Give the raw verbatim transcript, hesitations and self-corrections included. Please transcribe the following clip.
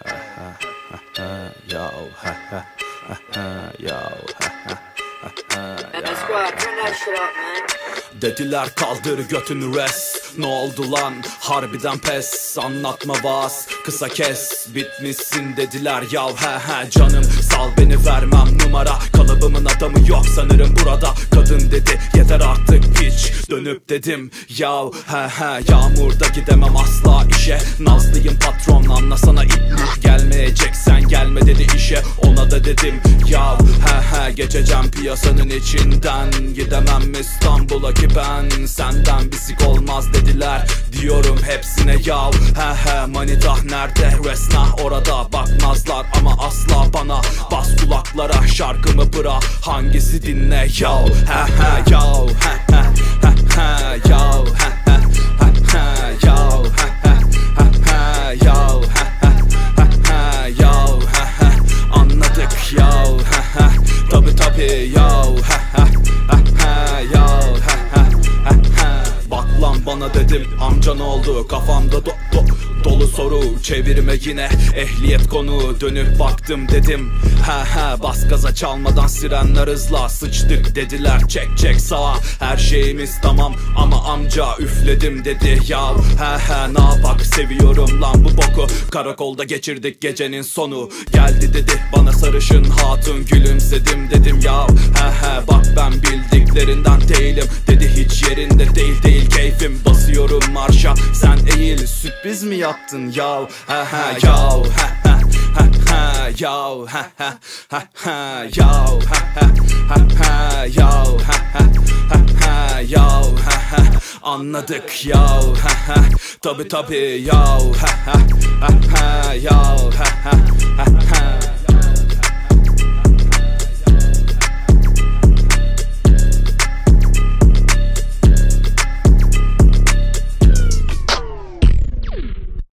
Yo, ha ha ha ha, yo, ha ha ha ha, yo. Squad, turn that shit up, man. Dediler kaldır götünü res. Ne oldu lan harbiden pes. Anlatma vaz kısa kes. Bitmişsin dediler yav he he. Canım sal beni vermem numara. Kalıbımın adamı yok sanırım burada. Kadın dedi yeter artık piç. Dönüp dedim yav he he. Yağmurda gidemem asla işe. Nazlıyım patron anlasana iplik. Gelmeyeceksen gelme dedi işe. Ona da dedim yav he he. Geçeceğim piyasanın içinden. Gidemem İstanbul'a ki ben. Senden bisik olmaz dediler. Diyorum hepsine yav he he. Manitah nerede resnah orada. Bakmazlar ama asla bana. Bas kulaklara şarkımı bıra. Hangisi dinle yav he he yav he he he he yav he he he he yav he he he he yav he he he he yav he he. Anladık yav he he. Tabi tabi yav he he he he yav he he he he. Bak lan bana dedim amca ne oldu kafamda do do dolu soru. Çevirme yine ehliyet konu. Dönüp baktım dedim he he. Bas gaza çalmadan sirenler hızla. Sıçtık dediler çek çek sağa. Her şeyimiz tamam ama amca üfledim dedi yav he he. Ne yapak seviyorum lan bu boku. Karakolda geçirdik gecenin sonu. Geldi dedi bana sarışın hatun. Gülümsedim dedim yav he he. Bak ben bildiklerinden değilim dedi hiç yerinde değil değil keyfim. Basıyorum marşa sen eğil. Sürpriz mi yaptın yav he he yav he he he he yav he he he he yav he he he he yav he he he he yav he he. Anladık yav he he. Tabi tabi yav he he he he